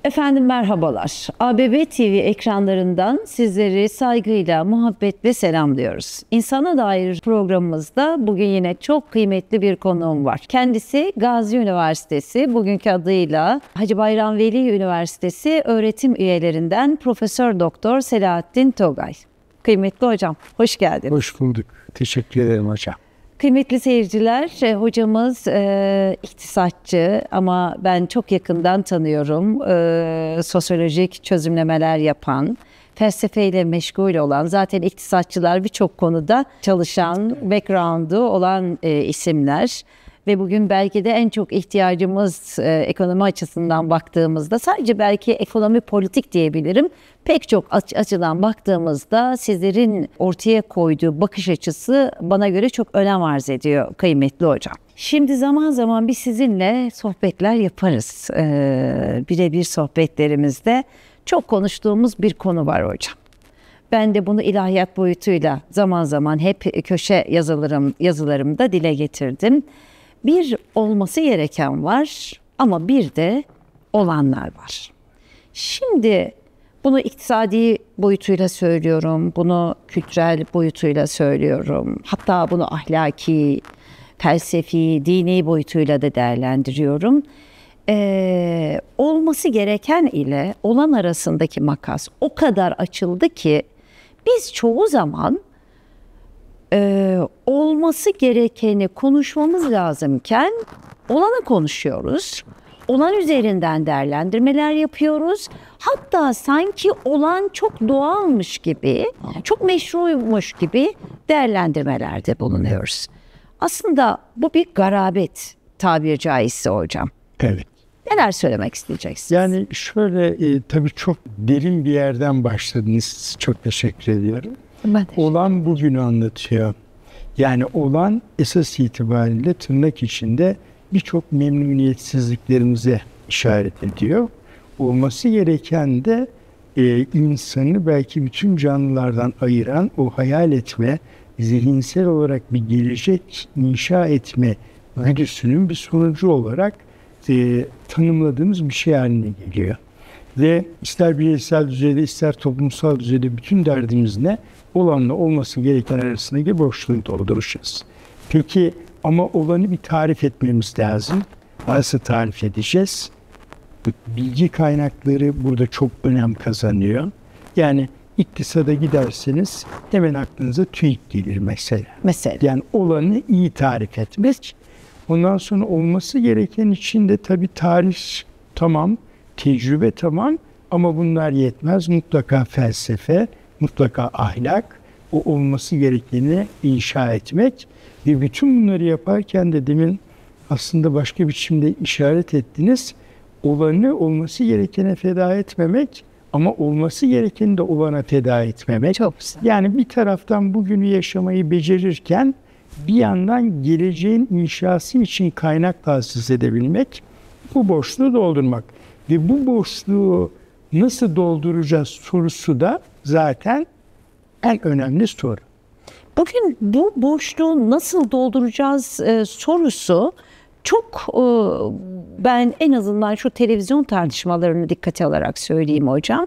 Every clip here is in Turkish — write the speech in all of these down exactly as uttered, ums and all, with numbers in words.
Efendim merhabalar. A B B T V ekranlarından sizleri saygıyla, muhabbetle selamlıyoruz. İnsana dair programımızda bugün yine çok kıymetli bir konuğum var. Kendisi Gazi Üniversitesi, bugünkü adıyla Hacı Bayram Veli Üniversitesi öğretim üyelerinden Profesör Doktor Selahattin Togay. Kıymetli hocam, hoş geldin. Hoş bulduk. Teşekkür ederim hocam. Kıymetli seyirciler, hocamız e, iktisatçı ama ben çok yakından tanıyorum. E, sosyolojik çözümlemeler yapan, felsefeyle meşgul olan, zaten iktisatçılar birçok konuda çalışan, background'u olan e, isimler. Ve bugün belki de en çok ihtiyacımız e, ekonomi açısından baktığımızda, sadece belki ekonomi politik diyebilirim, pek çok aç- açıdan baktığımızda sizlerin ortaya koyduğu bakış açısı bana göre çok önem arz ediyor kıymetli hocam. Şimdi zaman zaman biz sizinle sohbetler yaparız. Ee, birebir sohbetlerimizde çok konuştuğumuz bir konu var hocam. Ben de bunu ilahiyat boyutuyla zaman zaman hep köşe yazılarım, yazılarımda dile getirdim. Bir olması gereken var ama bir de olanlar var. Şimdi bunu iktisadi boyutuyla söylüyorum, bunu kültürel boyutuyla söylüyorum. Hatta bunu ahlaki, felsefi, dini boyutuyla da değerlendiriyorum. Ee, olması gereken ile olan arasındaki makas o kadar açıldı ki biz çoğu zaman Ee, olması gerekeni konuşmamız lazımken olanı konuşuyoruz. Olan üzerinden değerlendirmeler yapıyoruz. Hatta sanki olan çok doğalmış gibi, çok meşruymuş gibi değerlendirmelerde bulunuyoruz. Aslında bu bir garabet tabiri caizse hocam. Evet. Neler söylemek isteyeceksiniz? Yani şöyle e, tabii çok derin bir yerden başladınız. Çok teşekkür ediyorum. Olan bugünü anlatıyor. Yani olan esas itibariyle tırnak içinde birçok memnuniyetsizliklerimize işaret ediyor. Olması gereken de e, insanı belki bütün canlılardan ayıran o hayal etme, zihinsel olarak bir gelecek inşa etme güdüsünün bir sonucu olarak e, tanımladığımız bir şey haline geliyor. Ve ister bireysel düzeyde ister toplumsal düzeyde bütün derdimiz ne? Olanla olması gereken arasındaki boşluğu dolduracağız. Peki ama olanı bir tarif etmemiz lazım. Nasıl tarif edeceğiz? Bilgi kaynakları burada çok önem kazanıyor. Yani iktisada giderseniz hemen aklınıza TÜİK gelir mesela. Mesela. Yani olanı iyi tarif etmek. Ondan sonra olması gereken için de tabii tarih tamam, tecrübe tamam ama bunlar yetmez. Mutlaka felsefe, mutlaka ahlak, o olması gerekeni inşa etmek ve bütün bunları yaparken de demin aslında başka biçimde işaret ettiniz. Olanı olması gerekene feda etmemek ama olması gerekeni de olana feda etmemek. Çok güzel. Yani bir taraftan bugünü yaşamayı becerirken bir yandan geleceğin inşası için kaynak tahsis edebilmek, bu boşluğu doldurmak. Ve bu boşluğu nasıl dolduracağız sorusu da zaten en önemli soru. Bugün bu boşluğu nasıl dolduracağız e, sorusu çok e, ben en azından şu televizyon tartışmalarını dikkate alarak söyleyeyim hocam.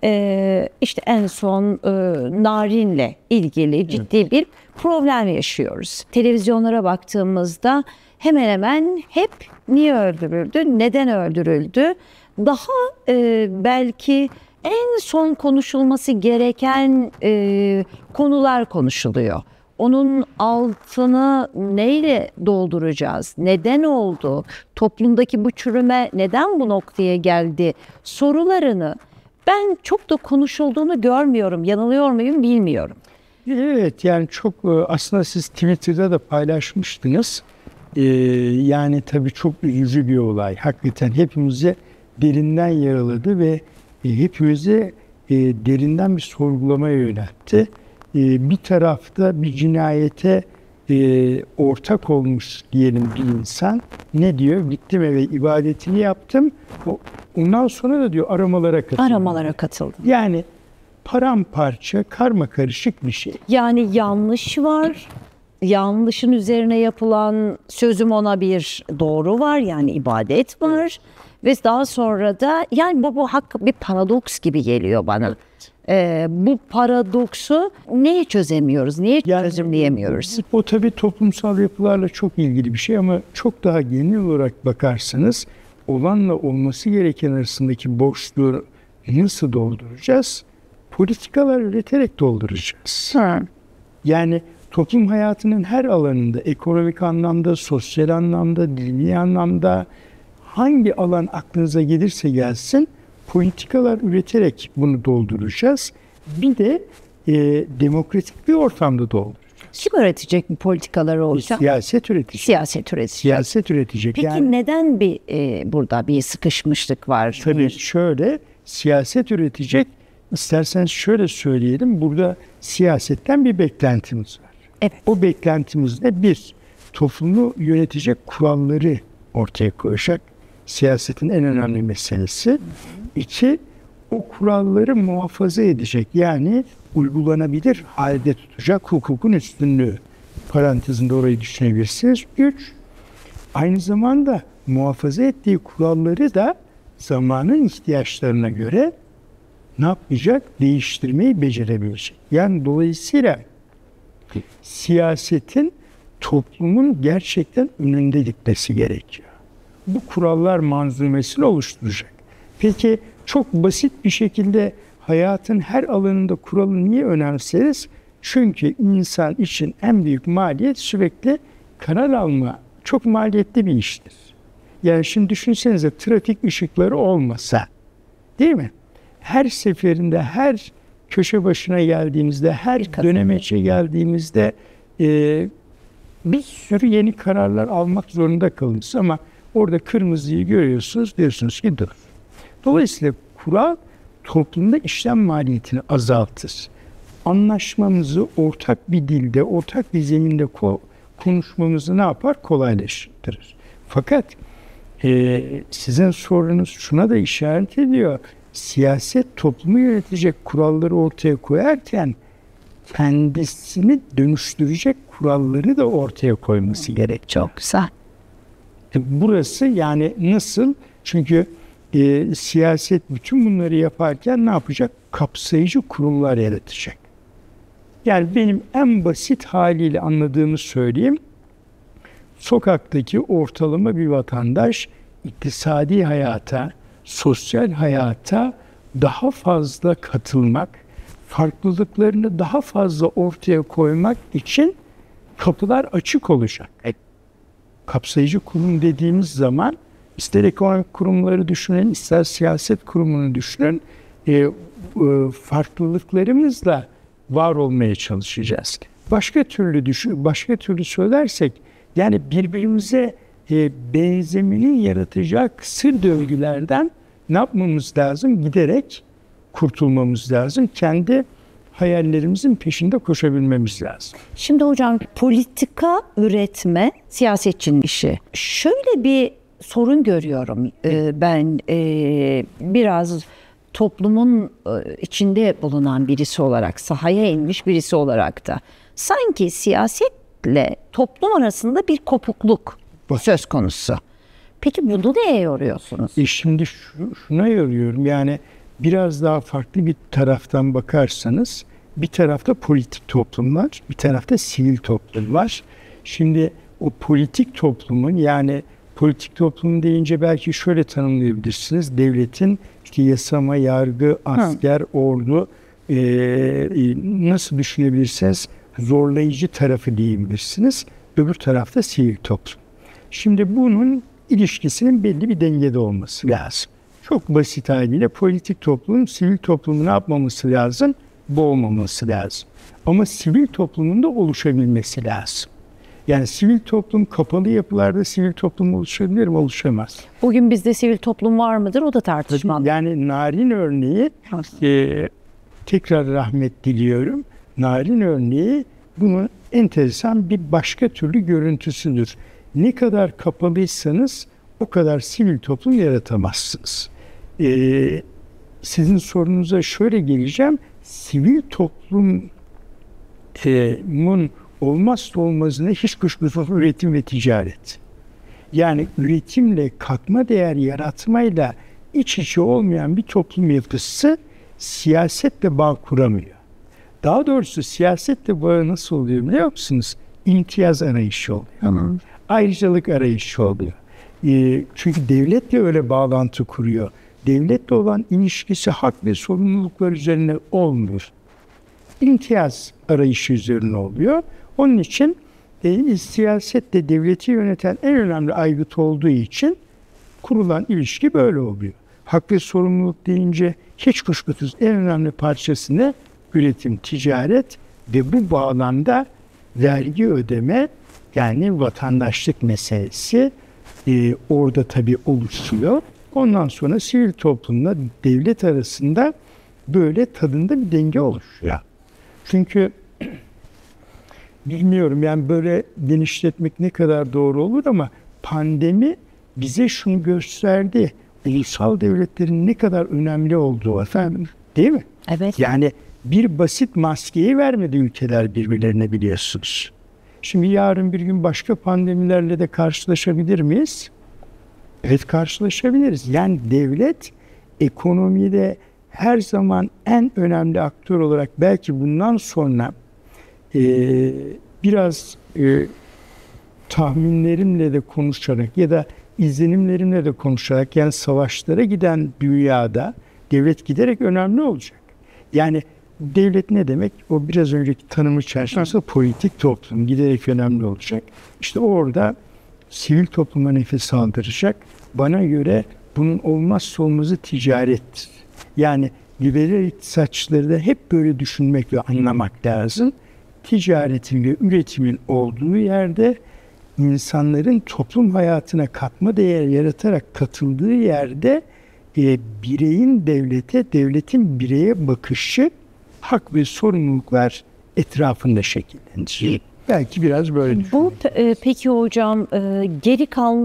E, işte en son e, narinle ilgili ciddi evet. bir problem yaşıyoruz. Televizyonlara baktığımızda hemen hemen hep niye öldürüldü, neden öldürüldü? Daha e, belki en son konuşulması gereken e, konular konuşuluyor. Onun altını neyle dolduracağız? Neden oldu? Toplumdaki bu çürüme neden bu noktaya geldi? Sorularını ben çok da konuşulduğunu görmüyorum. Yanılıyor muyum bilmiyorum. Evet, yani çok aslında siz Twitter'da da paylaşmıştınız. Ee, yani tabii çok üzücü bir olay. Hakikaten hepimize derinden yaraladı ve hepimize e, derinden bir sorgulamaya yöneltti. E, bir tarafta bir cinayete e, ortak olmuş diyelim bir insan ne diyor? Gittim eve ibadetini yaptım. O, ondan sonra da diyor aramalara katıldım. Aramalara katıldım. Yani paramparça, karma karışık bir şey. Yani yanlış var, yanlışın üzerine yapılan sözüm ona bir doğru var, yani ibadet var ve daha sonra da yani bu, bu hak bir paradoks gibi geliyor bana. Ee, bu paradoksu niye çözemiyoruz, niye yani, çözümleyemiyoruz? O tabii toplumsal yapılarla çok ilgili bir şey ama çok daha genel olarak bakarsanız olanla olması gereken arasındaki boşluğu nasıl dolduracağız? Politikalar üreterek dolduracağız. Hı. Yani toplum hayatının her alanında, ekonomik anlamda, sosyal anlamda, dini anlamda hangi alan aklınıza gelirse gelsin politikalar üreterek bunu dolduracağız. Bir de e, demokratik bir ortamda dolduracağız. Kim üretecek bu politikaları olacak? Siyaset üretecek. Siyaset üretecek. Siyaset üretecek. Peki yani, neden bir e, burada bir sıkışmışlık var? Tabii bir... şöyle, siyaset üretecek. İsterseniz şöyle söyleyelim, burada siyasetten bir beklentimiz var. Evet. O beklentimiz de bir, toplumu yönetecek kuralları ortaya koyacak. Siyasetin en önemli meselesi. Hı hı. İki, o kuralları muhafaza edecek. Yani uygulanabilir halde tutacak hukukun üstünlüğü. Parantezinde orayı düşünebilirsiniz. Üç, aynı zamanda muhafaza ettiği kuralları da zamanın ihtiyaçlarına göre ne yapacak? Değiştirmeyi becerebilecek. Yani dolayısıyla siyasetin toplumun gerçekten önünde gitmesi gerekiyor. Bu kurallar manzumesini oluşturacak. Peki çok basit bir şekilde hayatın her alanında kuralı niye önemseriz? Çünkü insan için en büyük maliyet sürekli karar alma. Çok maliyetli bir iştir. Yani şimdi düşünsenize, trafik ışıkları olmasa, değil mi? Her seferinde, her köşe başına geldiğimizde, her dönemeçe geldiğimizde e, bir sürü yeni kararlar almak zorunda kalırız ama orada kırmızıyı görüyorsunuz, diyorsunuz ki dur. Dolayısıyla kural toplumda işlem maliyetini azaltır. Anlaşmamızı ortak bir dilde, ortak bir zeminde ko- konuşmamızı ne yapar? Kolaylaştırır. Fakat e, sizin sorunuz şuna da işaret ediyor. Siyaset toplumu yönetecek kuralları ortaya koyarken kendisini dönüştürecek kuralları da ortaya koyması gerek. Çok güzel. Burası yani nasıl? Çünkü e, siyaset bütün bunları yaparken ne yapacak? Kapsayıcı kurumlar yaratacak. Yani benim en basit haliyle anladığımı söyleyeyim. Sokaktaki ortalama bir vatandaş iktisadi hayata, sosyal hayata daha fazla katılmak, farklılıklarını daha fazla ortaya koymak için kapılar açık olacak. Kapsayıcı kurum dediğimiz zaman ister ekonomik kurumları düşünün, ister siyaset kurumunu düşünün, e, e, farklılıklarımızla var olmaya çalışacağız. Başka türlü düşün, başka türlü söylersek, yani birbirimize e, benzemenin yaratacağı kısır döngülerden ne yapmamız lazım? Giderek kurtulmamız lazım. Kendi hayallerimizin peşinde koşabilmemiz lazım. Şimdi hocam, politika üretme siyasetçinin işi. Şöyle bir sorun görüyorum ee, ben e, biraz toplumun e, içinde bulunan birisi olarak, sahaya inmiş birisi olarak da sanki siyasetle toplum arasında bir kopukluk Bak. söz konusu. Peki bunu neye yoruyorsunuz? E şimdi şu, şuna yoruyorum, yani biraz daha farklı bir taraftan bakarsanız, bir tarafta politik toplum var, bir tarafta sivil toplum var. Şimdi o politik toplumun, yani politik toplum deyince belki şöyle tanımlayabilirsiniz: devletin işte yasama, yargı, asker, Hı. ordu, e, e, nasıl düşünebilirsiniz? Zorlayıcı tarafı diyebilirsiniz. Öbür tarafta sivil toplum. Şimdi bunun ilişkisinin belli bir dengede olması lazım. Çok basit haliyle politik toplumun sivil toplumu ne yapmaması lazım? Boğmaması lazım. Ama sivil toplumun da oluşabilmesi lazım. Yani sivil toplum, kapalı yapılarda sivil toplum oluşabilir mi? Oluşamaz. Bugün bizde sivil toplum var mıdır? O da tartışmalı. Yani Narin örneği, e, tekrar rahmet diliyorum. Narin örneği bunun enteresan bir başka türlü görüntüsüdür. Ne kadar kapalıysanız o kadar sivil toplum yaratamazsınız. Ee, sizin sorunuza şöyle geleceğim. Sivil toplumun olmazsa olmazına hiç kuşkusuz üretim ve ticaret. Yani üretimle, katma değer yaratmayla iç içe olmayan bir toplum yapısı siyasetle bağ kuramıyor. Daha doğrusu siyasetle bağı nasıl oluyor biliyor musunuz? İmtiyaz arayışı oluyor. Hı. Ayrıcalık arayışı oluyor. E, çünkü devletle öyle bağlantı kuruyor. Devletle olan ilişkisi hak ve sorumluluklar üzerine olmuyor. İmtiyaz arayışı üzerine oluyor. Onun için e, siyasette devleti yöneten en önemli aygıt olduğu için kurulan ilişki böyle oluyor. Hak ve sorumluluk deyince hiç kuşkusuz en önemli parçasını üretim, ticaret ve bu bağlamda vergi ödeme, yani vatandaşlık meselesi e, orada tabii oluşuyor. Ondan sonra sivil toplumla devlet arasında böyle tadında bir denge oluşuyor. Çünkü bilmiyorum yani böyle genişletmek ne kadar doğru olur ama pandemi bize şunu gösterdi. Ulusal devletlerin ne kadar önemli olduğu efendim, değil mi? Evet. Yani bir basit maskeyi vermedi ülkeler birbirlerine, biliyorsunuz. Şimdi yarın bir gün başka pandemilerle de karşılaşabilir miyiz? Evet, karşılaşabiliriz. Yani devlet ekonomide her zaman en önemli aktör olarak belki bundan sonra e, biraz e, tahminlerimle de konuşarak ya da izlenimlerimle de konuşarak, yani savaşlara giden dünyada devlet giderek önemli olacak. Yani devlet ne demek? O biraz önceki tanımı çerçevesinde politik toplum giderek önemli olacak. İşte orada sivil topluma nefes aldıracak. Bana göre bunun olmazsa olmazı ticarettir. Yani liberal iktisatçıları da hep böyle düşünmek ve anlamak lazım. Ticaretin ve üretimin olduğu yerde, insanların toplum hayatına katma değer yaratarak katıldığı yerde e, bireyin devlete, devletin bireye bakışı hak ve sorumluluklar etrafında şekillenir. Belki biraz böyle Bu e, peki hocam e, geri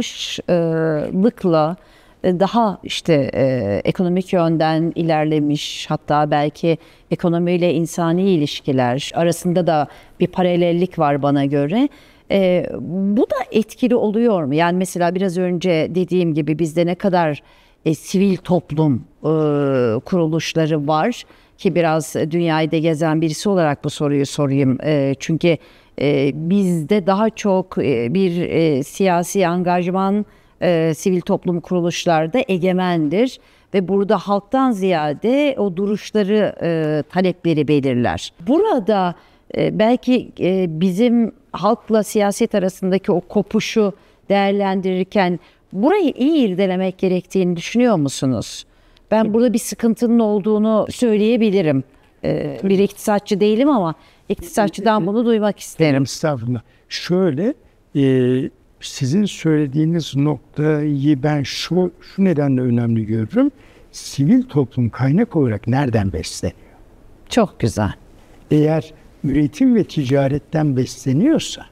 kalmışlıkla e, daha işte e, ekonomik yönden ilerlemiş, hatta belki ekonomiyle insani ilişkiler arasında da bir paralellik var bana göre. E, bu da etkili oluyor mu? Yani mesela biraz önce dediğim gibi bizde ne kadar e, sivil toplum e, kuruluşları var ki, biraz dünyayı da gezen birisi olarak bu soruyu sorayım. E, çünkü e, bizde daha çok e, bir e, siyasi angajman e, sivil toplum kuruluşlarda egemendir ve burada halktan ziyade o duruşları, e, talepleri belirler. Burada e, belki e, bizim halkla siyaset arasındaki o kopuşu değerlendirirken burayı iyi irdelemek gerektiğini düşünüyor musunuz? Ben burada bir sıkıntının olduğunu söyleyebilirim. Ee, bir iktisatçı değilim ama iktisatçıdan bunu duymak isterim. Estağfurullah. Şöyle, e, sizin söylediğiniz noktayı ben şu, şu nedenle önemli görürüm. Sivil toplum kaynak olarak nereden besleniyor? Çok güzel. Eğer üretim ve ticaretten besleniyorsa,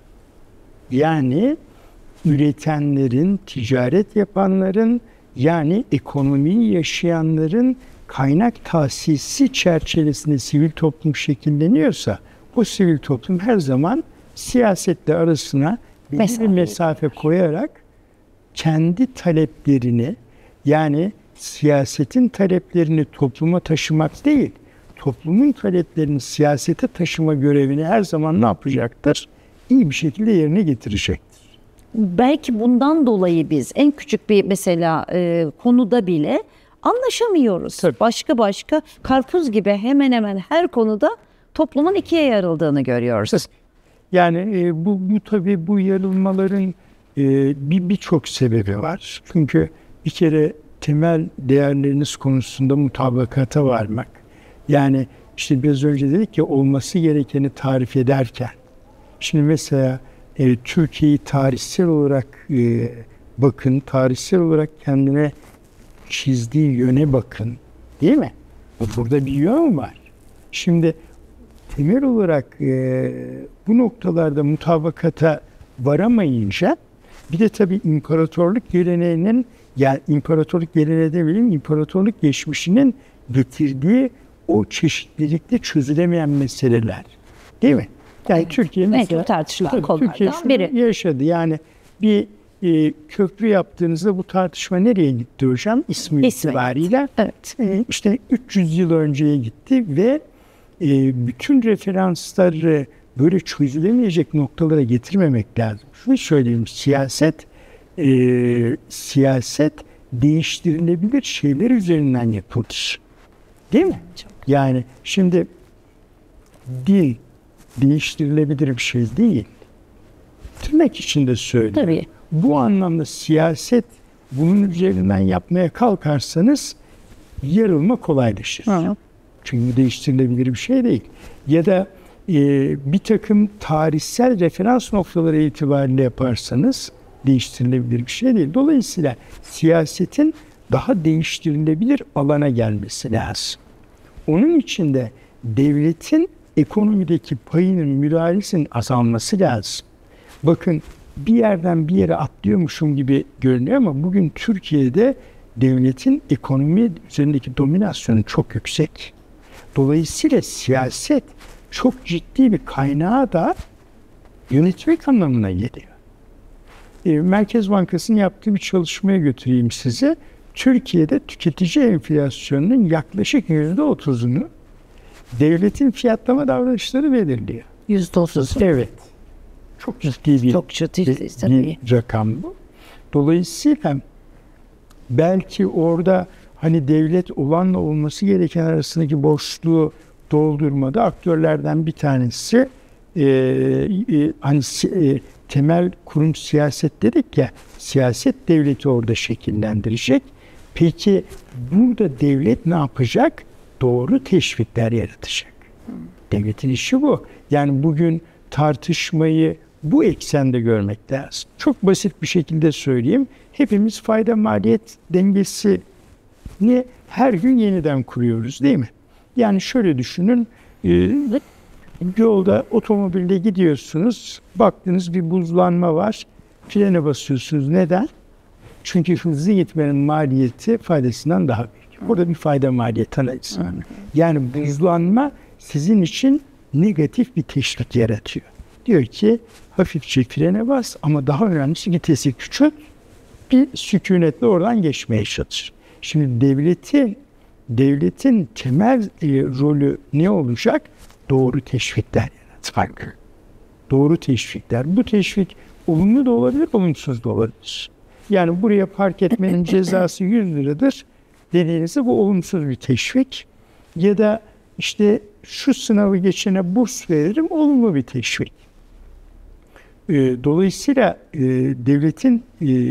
yani üretenlerin, ticaret yapanların, yani ekonomiyi yaşayanların kaynak tahsisi çerçevesinde sivil toplum şekilleniyorsa, o sivil toplum her zaman siyasetle arasına belli bir mesafe koyarak kendi taleplerini, yani siyasetin taleplerini topluma taşımak değil, toplumun taleplerini siyasete taşıma görevini her zaman ne yapacaktır? İyi bir şekilde yerine getirecektir. Belki bundan dolayı biz en küçük bir mesela e, konuda bile anlaşamıyoruz. Tabii. Başka başka karpuz gibi hemen hemen her konuda toplumun ikiye yarıldığını görüyoruz. Yani e, bu, bu tabii bu yarılmaların e, bir birçok sebebi var. Çünkü bir kere temel değerleriniz konusunda mutabakata varmak. Yani işte biraz önce dedik ki olması gerekeni tarif ederken. Şimdi mesela e, Türkiye'yi tarihsel olarak e, bakın, tarihsel olarak kendine çizdiği yöne bakın. Değil mi? Burada bir yön var. Şimdi temel olarak e, bu noktalarda mutabakata varamayınca, bir de tabii imparatorluk geleneğinin, yani imparatorluk geleneği demeyelim, imparatorluk geçmişinin getirdiği o çeşitlilikte çözülemeyen meseleler. Değil mi? Yani Türkiye mesela, en çok tartışılan tabii, konulardan Türkiye şunu biri. yaşadı. Yani bir e, köprü yaptığınızda bu tartışma nereye gitti hocam? İsmi İsmi. itibariyle. Evet. E, işte üç yüz yıl önceye gitti ve e, bütün referansları böyle çözülemeyecek noktalara getirmemek lazım. Şunu söyleyeyim, siyaset e, siyaset değiştirilebilir şeyler üzerinden yapılır. Değil mi? Çok. Yani şimdi dil değiştirilebilir bir şey değil. Tırnak içinde söylüyorum. Tabii. Bu anlamda siyaset bunun üzerinden yapmaya kalkarsanız yarılma kolaylaşır. Hı. Çünkü değiştirilebilir bir şey değil. Ya da e, bir takım tarihsel referans noktaları itibariyle yaparsanız değiştirilebilir bir şey değil. Dolayısıyla siyasetin daha değiştirilebilir alana gelmesi lazım. Onun için de devletin ekonomideki payının, müdahalesinin azalması lazım. Bakın, bir yerden bir yere atlıyormuşum gibi görünüyor ama bugün Türkiye'de devletin ekonomi üzerindeki dominasyonu çok yüksek. Dolayısıyla siyaset çok ciddi bir kaynağı da yönetmek anlamına geliyor. E, Merkez Bankası'nın yaptığı bir çalışmaya götüreyim size. Türkiye'de tüketici enflasyonunun yaklaşık yüzde otuzunu devletin fiyatlama davranışları belirliyor. Yüzde otuz. Evet. Çok ciddi bir, Çok ciddi bir, tabii. bir rakam bu. Dolayısıyla belki orada hani devlet olanla olması gereken arasındaki boşluğu doldurmada aktörlerden bir tanesi e, e, hani e, temel kurum siyaset dedik ya, siyaset devleti orada şekillendirecek. Peki burada devlet ne yapacak? Doğru teşvikler yaratacak. Devletin işi bu. Yani bugün tartışmayı bu eksende görmek lazım. Çok basit bir şekilde söyleyeyim. Hepimiz fayda maliyet dengesini her gün yeniden kuruyoruz, değil mi? Yani şöyle düşünün. E, yolda, otomobilde gidiyorsunuz. Baktınız bir buzlanma var. Frene basıyorsunuz. Neden? Çünkü hızlı gitmenin maliyeti faydasından daha büyük. Burada bir fayda maliyet analizi. Yani buzlanma sizin için negatif bir teşvik yaratıyor. Diyor ki hafifçe frene bas ama daha önemlisi vitesi küçült, bir sükunetle oradan geçmeye çalış. Şimdi devletin devletin temel e, rolü ne olacak? Doğru teşvikler yaratmak. Doğru teşvikler. Bu teşvik olumlu da olabilir, olumsuz da olabilir. Yani buraya park etmenin cezası yüz liradır dediğinizde bu olumsuz bir teşvik. Ya da işte şu sınavı geçene burs veririm, olumlu bir teşvik. Dolayısıyla devletin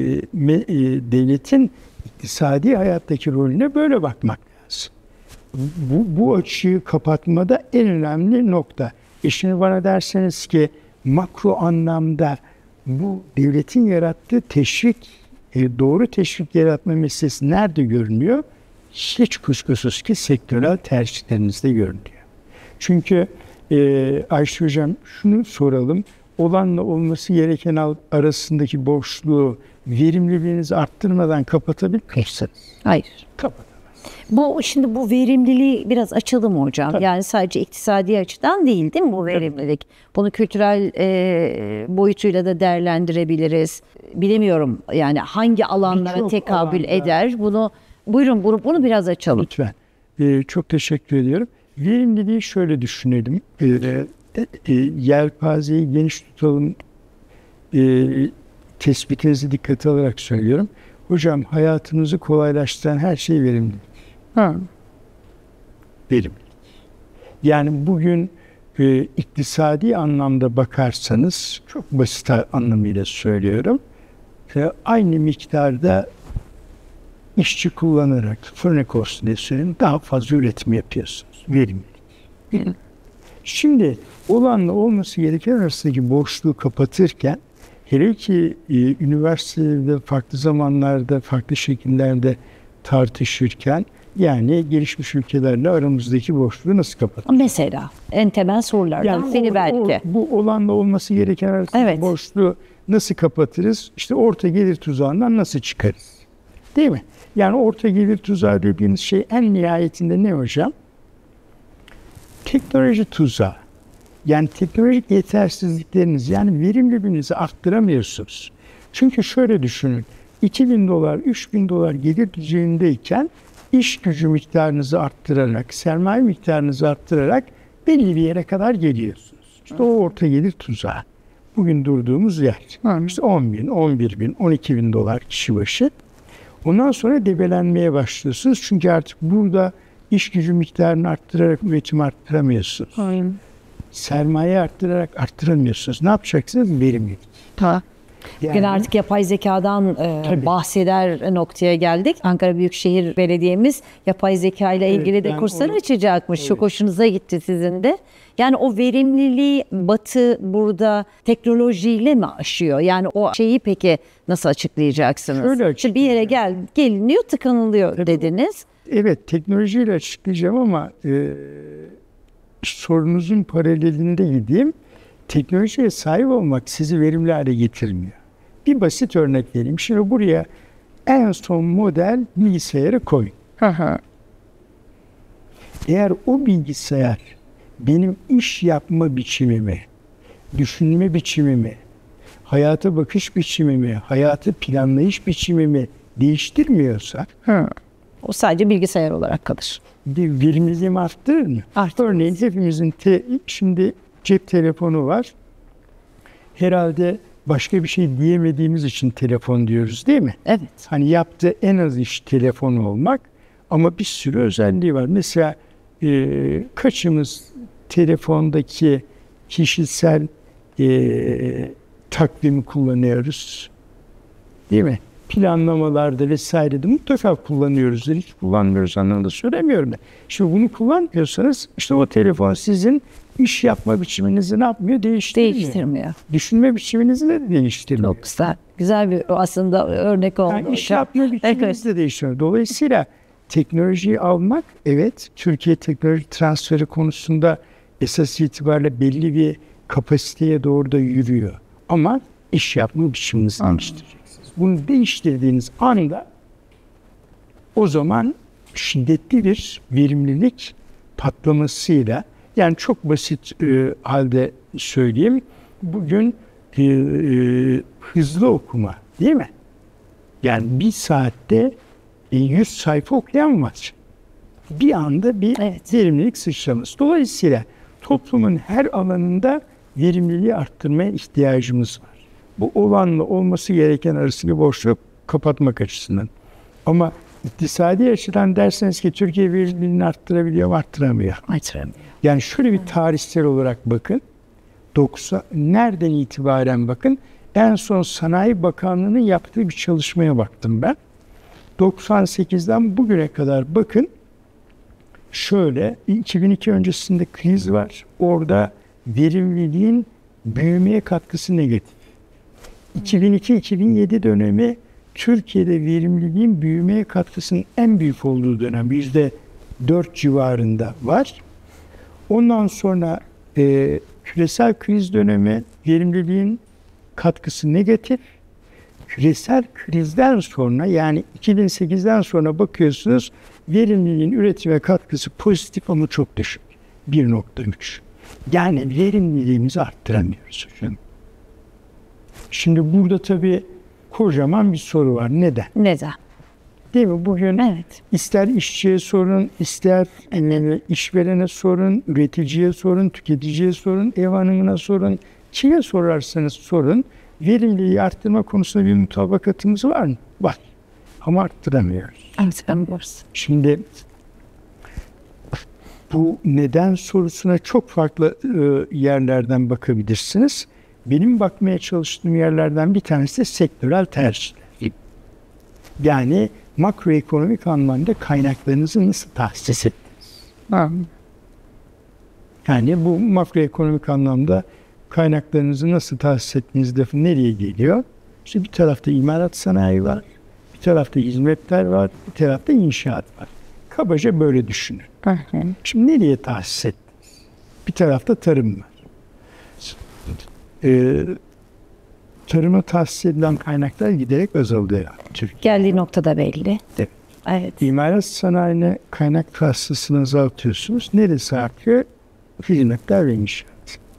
devletin iktisadi hayattaki rolüne böyle bakmak lazım. Bu, bu açığı kapatmada en önemli nokta. E şimdi bana derseniz ki makro anlamda bu devletin yarattığı teşvik, doğru teşvik yaratma meselesi nerede görünüyor? Hiç kuşkusuz ki sektörel tercihlerinizde görünüyor. Çünkü e, Ayşe Hocam şunu soralım. Olanla olması gereken arasındaki boşluğu verimliliğinizi arttırmadan kapatabilir misiniz? Hayır. Kapatamaz. Bu şimdi bu verimliliği biraz açalım hocam. Tabii. Yani sadece iktisadi açıdan değil, değil mi bu verimlilik? Bunu kültürel e, boyutuyla da değerlendirebiliriz. Bilemiyorum yani hangi alanlara Birçok tekabül alanda. eder. Bunu buyurun bunu, bunu biraz açalım. Lütfen. Ee, çok teşekkür ediyorum. Verimliliği şöyle düşünelim. Ee, e, yelpazeyi geniş tutalım. E, tespitinizi dikkate alarak söylüyorum. Hocam hayatınızı kolaylaştıran her şey verimlilik. Ha. Verimlilik. Yani bugün e, iktisadi anlamda bakarsanız, çok basit anlamıyla söylüyorum, e, aynı miktarda işçi kullanarak, fırnak olsun diye söyleyeyim, daha fazla üretim yapıyorsunuz. Verimlilik. Hı. Şimdi olanla olması gereken arasındaki boşluğu kapatırken, hele ki e, üniversitede farklı zamanlarda, farklı şekillerde tartışırken, yani gelişmiş ülkelerle aramızdaki boşluğu nasıl kapatır? Mesela en temel sorulardan Yani biri o, belki. o, bu olanla olması gereken arasındaki Evet. boşluğu nasıl kapatırız? İşte orta gelir tuzağından nasıl çıkarız? Değil mi? Yani orta gelir tuzağı dediğimiz şey en nihayetinde ne hocam? Teknoloji tuzağı. Yani teknolojik yetersizlikleriniz, yani verimliliğinizi arttıramıyorsunuz. Çünkü şöyle düşünün, iki bin dolar, üç bin dolar gelir düzeyindeyken iş gücü miktarınızı arttırarak, sermaye miktarınızı arttırarak belli bir yere kadar geliyorsunuz. İşte o orta gelir tuzağı. Bugün durduğumuz yer. İşte on bin, on bir bin, on iki bin dolar kişi başı. Ondan sonra debelenmeye başlıyorsunuz. Çünkü artık burada iş gücü miktarını arttırarak üretim arttıramıyorsunuz. Aynen. Sermaye arttırarak arttıramıyorsunuz. Ne yapacaksınız? Verimlilik. Ha. Yani, Yine artık yapay zekadan e, bahseder noktaya geldik. Ankara Büyükşehir Belediye'miz yapay zeka ile ilgili evet, de kurslar onu, açacakmış. Evet. Çok hoşunuza gitti sizin de. Yani o verimliliği Batı burada teknolojiyle mi aşıyor? Yani o şeyi peki nasıl açıklayacaksınız? Şöyle işte bir yere gel, geliniyor, tıkanılıyor Tabii dediniz. Evet, teknolojiyle açıklayacağım ama e, sorunuzun paralelinde gideyim. Teknolojiye sahip olmak sizi verimli hale getirmiyor. Bir basit örnek vereyim. Şimdi buraya en son model bilgisayarı koyun. Eğer o bilgisayar benim iş yapma biçimimi, düşünme biçimimi, hayata bakış biçimimi, hayatı planlayış biçimimi değiştirmiyorsa Hı. o sadece bilgisayar olarak kalır. Verimliliğimi arttırır mı? Arttırır. Örneğin hepimizin te, şimdi cep telefonu var. Herhalde başka bir şey diyemediğimiz için telefon diyoruz değil mi? Evet. Hani yaptığı en az iş telefon olmak ama bir sürü özelliği var. Mesela e, kaçımız telefondaki kişisel e, takvimi kullanıyoruz? Değil mi? Planlamalarda vesairede mutlaka kullanıyoruzdur. Hiç kullanmıyoruz anlamında söylemiyorum. Şimdi bunu kullanmıyorsanız işte o telefon sizin iş yapma biçiminizi ne yapmıyor? Değiştirmiyor. Değiştirmiyor. Düşünme biçiminizi de değiştirmiyor. Çok güzel. Güzel bir aslında örnek oldu. Yani iş yapma biçiminizi de değiştiriyor. Dolayısıyla teknolojiyi almak, evet, Türkiye teknoloji transferi konusunda esas itibariyle belli bir kapasiteye doğru da yürüyor. Ama iş yapma biçiminizi değiştireceksiniz. Bunu değiştirdiğiniz anda o zaman şiddetli bir verimlilik patlamasıyla, yani çok basit e, halde söyleyeyim, bugün e, e, hızlı okuma değil mi? Yani bir saatte e, yüz sayfa okuyan var. Bir anda bir evet. verimlilik sıçraması. Dolayısıyla toplumun her alanında verimliliği arttırmaya ihtiyacımız var. Bu olanla olması gereken arasındaki boşluğu kapatmak açısından. Ama iktisadi açıdan derseniz ki Türkiye verimliliğini arttırabiliyor mu? Arttıramıyor. Arttıramıyor. Yani şöyle bir tarihsel olarak bakın. doksan nereden itibaren bakın? En son Sanayi Bakanlığı'nın yaptığı bir çalışmaya baktım ben. doksan sekizden bugüne kadar bakın. Şöyle iki bin iki öncesinde kriz var. Orada verimliliğin büyümeye katkısı negatif. iki bin iki iki bin yedi dönemi Türkiye'de verimliliğin büyümeye katkısının en büyük olduğu dönem. yüzde dört civarında var. Ondan sonra e, küresel kriz dönemi verimliliğin katkısı negatif. Küresel krizden sonra, yani iki bin sekizden sonra bakıyorsunuz verimliliğin üretime katkısı pozitif ama çok düşük. bir nokta üç. Yani verimliliğimizi arttıramıyoruz hocam. Şimdi burada tabii kocaman bir soru var. Neden? Neden? Değil mi? Bugün evet. ister işçiye sorun, ister evet. işverene sorun, üreticiye sorun, tüketiciye sorun, ev hanımına sorun, kime sorarsanız sorun, verimliliği arttırma konusunda bir mutabakatımız var mı? Var. Ama arttıramıyoruz. Arttıramıyoruz. Şimdi bu neden sorusuna çok farklı e, yerlerden bakabilirsiniz. Benim bakmaya çalıştığım yerlerden bir tanesi de sektörel tercihler. Yani makroekonomik anlamda kaynaklarınızı nasıl tahsis ettiniz? Ha. Yani bu makroekonomik anlamda kaynaklarınızı nasıl tahsis ettiğiniz lafı nereye geliyor? İşte bir tarafta imalat sanayi var, bir tarafta hizmetler var, bir tarafta inşaat var. Kabaca böyle düşünün. Hı hı. Şimdi nereye tahsis ettiniz? Bir tarafta tarım var. Ee, tarıma tahsis edilen kaynaklar giderek azalıyor Türkiye. Geldiği noktada belli. Evet. Evet. İmalat sanayine kaynak tahsisini azaltıyorsunuz. Neresi artıyor? Hizmetler ve inşaat.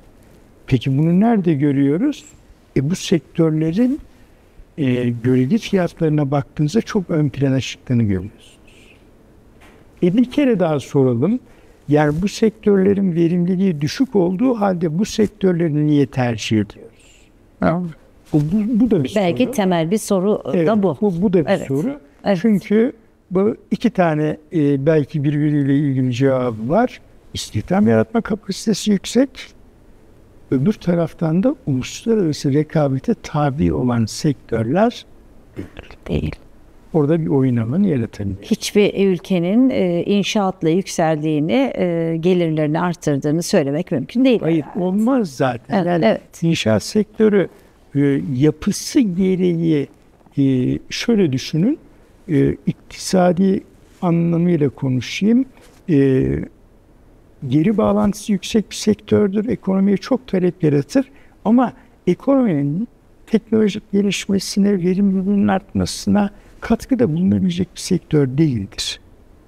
Peki bunu nerede görüyoruz? E bu sektörlerin e, göreli fiyatlarına baktığınızda çok ön plana çıktığını görüyorsunuz. E bir kere daha soralım. Yani bu sektörlerin verimliliği düşük olduğu halde bu sektörleri niye tercih ediyoruz? Ha. Bu, bu, bu da bir Belki soru. temel bir soru evet, da bu. bu. Bu da bir evet. soru. Evet. Çünkü bu iki tane e, belki birbiriyle ilgili cevabı var. İstihdam yaratma kapasitesi yüksek. Öbür taraftan da uluslararası rekabete tabi olan sektörler değil. Orada bir oyun alanı yaratabilir. Hiçbir ülkenin e, inşaatla yükseldiğini, e, gelirlerini arttırdığını söylemek mümkün değil. Hayır, herhalde. olmaz zaten. Evet, yani evet. İnşaat sektörü e, yapısı gereği e, şöyle düşünün, e, iktisadi anlamıyla konuşayım. E, geri bağlantısı yüksek bir sektördür. Ekonomiye çok talep yaratır. Ama ekonominin teknolojik gelişmesine, verimliliğinin artmasına katkıda bulunabilecek bir sektör değildir.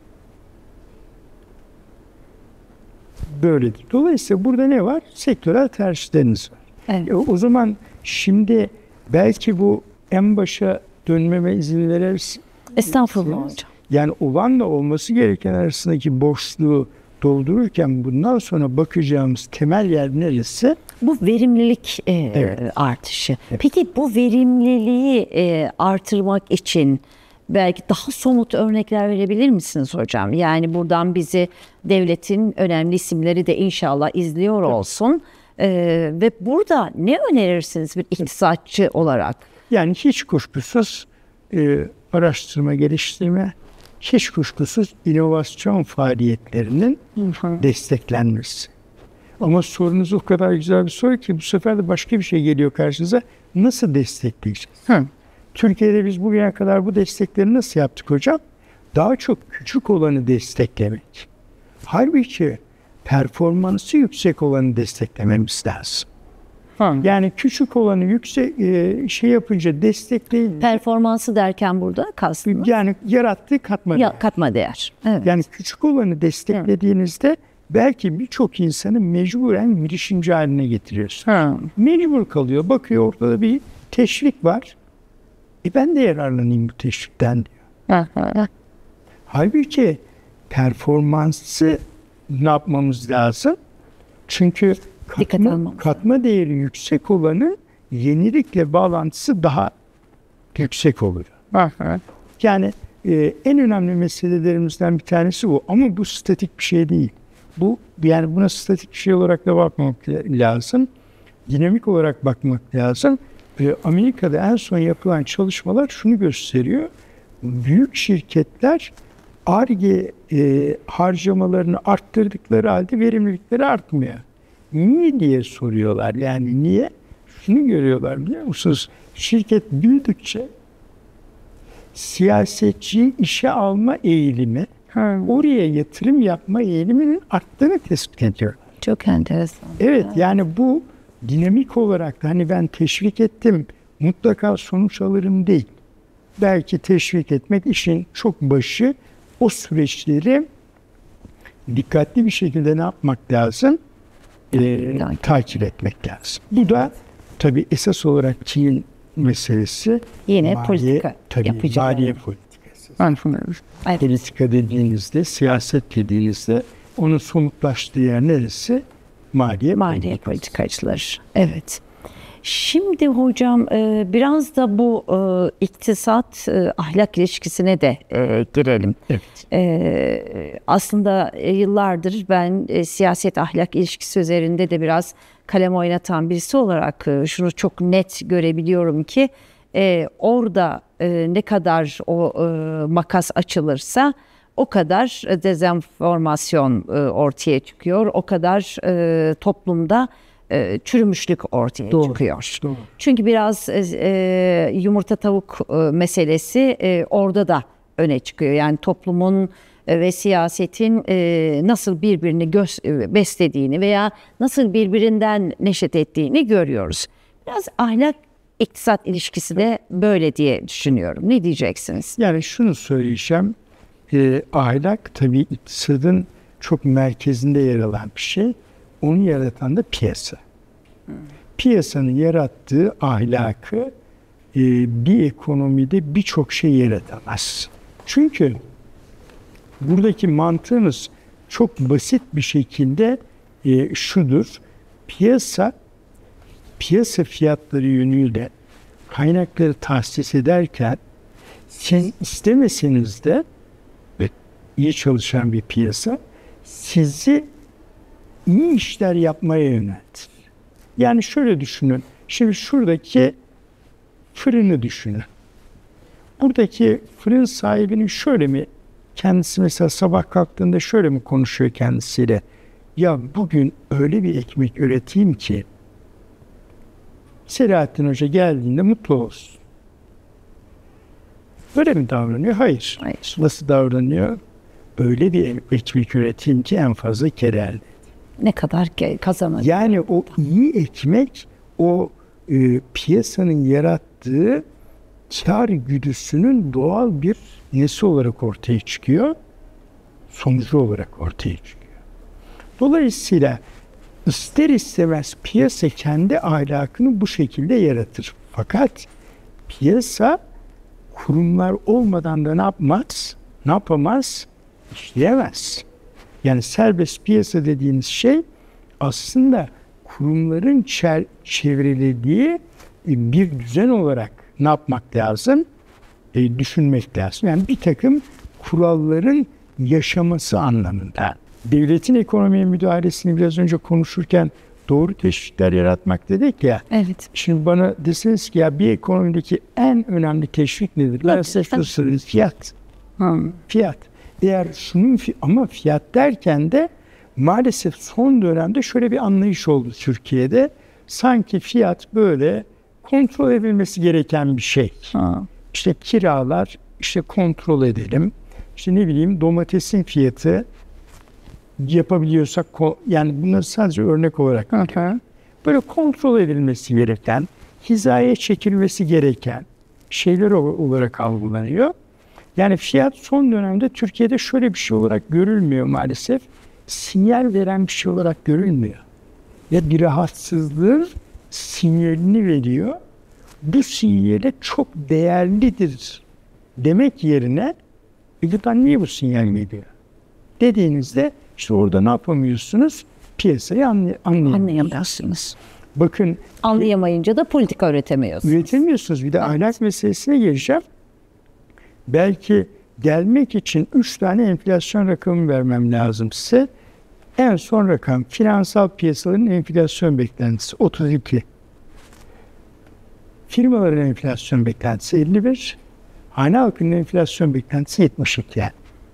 Böyledir. Dolayısıyla burada ne var? Sektörel tercihleriniz var. Evet. E, o zaman şimdi belki bu en başa dönmeme izin verir. Estağfurullah hocam. Yani olanla olması gereken arasındaki boşluğu doldururken bundan sonra bakacağımız temel yer neresi? Bu verimlilik e, evet. artışı. Evet. Peki bu verimliliği e, artırmak için belki daha somut örnekler verebilir misiniz hocam? Yani buradan bizi devletin önemli isimleri de inşallah izliyor olsun. E, ve burada ne önerirsiniz bir iktisatçı olarak? Yani hiç kuşkusuz e, araştırma, geliştirme, hiç kuşkusuz inovasyon faaliyetlerinin Hı-hı. desteklenmesi. Ama sorunuz o kadar güzel bir soru ki bu sefer de başka bir şey geliyor karşınıza. Nasıl destekleyeceğiz? Hı. Türkiye'de biz bugüne kadar bu destekleri nasıl yaptık hocam? Daha çok küçük olanı desteklemek. Halbuki performansı yüksek olanı desteklememiz lazım. Hı. Yani küçük olanı yüksek e, şey yapınca destekleyin. Performansı derken burada kastınız? Yani yarattığı katma ya, değer. Katma değer. Evet. Yani küçük olanı desteklediğinizde Hı. belki birçok insanı mecburen girişimci haline getiriyorsunuz. Hı. Mecbur kalıyor. Bakıyor ortada bir teşvik var. E ben de yararlanayım bu teşvikten diyor. Hı hı. Halbuki performansı ne yapmamız lazım? Çünkü katma, katma değeri yüksek olanın yenilikle bağlantısı daha yüksek olur. Hı hı. Yani e, en önemli meselelerimizden bir tanesi bu. Ama bu statik bir şey değil. Bu yani buna statik bir şey olarak da bakmamak lazım. Dinamik olarak bakmak lazım. E, Amerika'da en son yapılan çalışmalar şunu gösteriyor. Büyük şirketler Ar-Ge e, harcamalarını arttırdıkları halde verimlilikleri artmıyor. Niye diye soruyorlar. Yani niye? Şunu görüyorlar biliyor musunuz? Şirket büyüdükçe siyasetçi işe alma eğilimi, hmm. oraya yatırım yapma eğiliminin arttığını tespit ediyor. Çok enteresan. Evet, yani bu dinamik olarak da hani ben teşvik ettim, mutlaka sonuç alırım değil. Belki teşvik etmek işin çok başı, o süreçleri dikkatli bir şekilde ne yapmak lazım? Ee, takip etmek lazım. Bu da tabii esas olarak Çin'in meselesi. Yine maliye, politika tabii maliye politikası. Evet. Politika dediğinizde, siyaset dediğinizde onun somutlaştığı yer neresi? Maliye, maliye politikacıları. Evet. Şimdi hocam biraz da bu iktisat ahlak ilişkisine de girelim. Evet. Aslında yıllardır ben siyaset ahlak ilişkisi üzerinde de biraz kalem oynatan birisi olarak şunu çok net görebiliyorum ki orada ne kadar o makas açılırsa o kadar dezenformasyon ortaya çıkıyor, o kadar toplumda çürümüşlük ortaya doğru, çıkıyor. Doğru. Çünkü biraz e, yumurta tavuk e, meselesi e, orada da öne çıkıyor. Yani toplumun e, ve siyasetin e, nasıl birbirini göz, e, beslediğini veya nasıl birbirinden neşet ettiğini görüyoruz. Biraz ahlak iktisat ilişkisi de böyle diye düşünüyorum. Ne diyeceksiniz? Yani şunu söyleyeceğim. E, ahlak tabii iktisadın çok merkezinde yer alan bir şey. Onu yaratan da piyasa. Piyasanın yarattığı ahlakı e, bir ekonomide birçok şey yaratamaz. Çünkü buradaki mantığımız çok basit bir şekilde e, şudur. Piyasa, piyasa fiyatları yönüyle kaynakları tahsis ederken siz istemeseniz de ve iyi çalışan bir piyasa sizi iyi işler yapmaya yöneltir. Yani şöyle düşünün. Şimdi şuradaki fırını düşünün. Buradaki fırın sahibinin şöyle mi, kendisi mesela sabah kalktığında şöyle mi konuşuyor kendisiyle? Ya bugün öyle bir ekmek üreteyim ki Selahattin Hoca geldiğinde mutlu olsun. Böyle mi davranıyor? Hayır. Hayır. Nasıl davranıyor? Öyle bir ekmek üreteyim ki en fazla kere elde. Ne kadar kazanır? Yani o iyi ekmek o e, piyasanın yarattığı kar güdüsünün doğal bir nesi olarak ortaya çıkıyor. Sonucu olarak ortaya çıkıyor. Dolayısıyla ister istemez piyasa kendi ahlakını bu şekilde yaratır. Fakat piyasa kurumlar olmadan da ne yapmaz? Ne yapamaz? İşleyemez. Yani serbest piyasa dediğiniz şey aslında kurumların çevrelediği bir düzen olarak ne yapmak lazım? E, düşünmek lazım. Yani bir takım kuralların yaşaması anlamında. Devletin ekonomiye müdahalesini biraz önce konuşurken doğru teşvikler yaratmak dedik ya. Evet. Şimdi bana deseniz ki ya bir ekonomideki en önemli teşvik nedir? Ben size şunu söyleyeyim. Fiyat. Hmm. Fiyat. Eğer şunun ama fiyat derken de maalesef son dönemde şöyle bir anlayış oldu Türkiye'de. Sanki fiyat böyle kontrol edilmesi gereken bir şey. Ha. İşte kiralar, işte kontrol edelim. İşte ne bileyim domatesin fiyatı yapabiliyorsak, yani bunları sadece örnek olarak okay. böyle kontrol edilmesi gereken, hizaya çekilmesi gereken şeyler olarak algılanıyor. Yani fiyat son dönemde Türkiye'de şöyle bir şey olarak görülmüyor maalesef. Sinyal veren bir şey olarak görülmüyor. Ya bir rahatsızlığın sinyalini veriyor. Bu sinyale çok değerlidir demek yerine "Gıdan niye bu sinyal veriyor?" dediğinizde işte orada ne yapamıyorsunuz? Piyasayı anlay- anlayamıyorsunuz. Bakın, anlayamayınca da politika üretemiyorsunuz. Üretemiyorsunuz. Bir de ahlak meselesine geleceğim. Belki gelmek için üç tane enflasyon rakamı vermem lazım size. En son rakam finansal piyasaların enflasyon beklentisi otuz iki. Firmaların enflasyon beklentisi elli bir. Hane halkının enflasyon beklentisi yetmiş iki.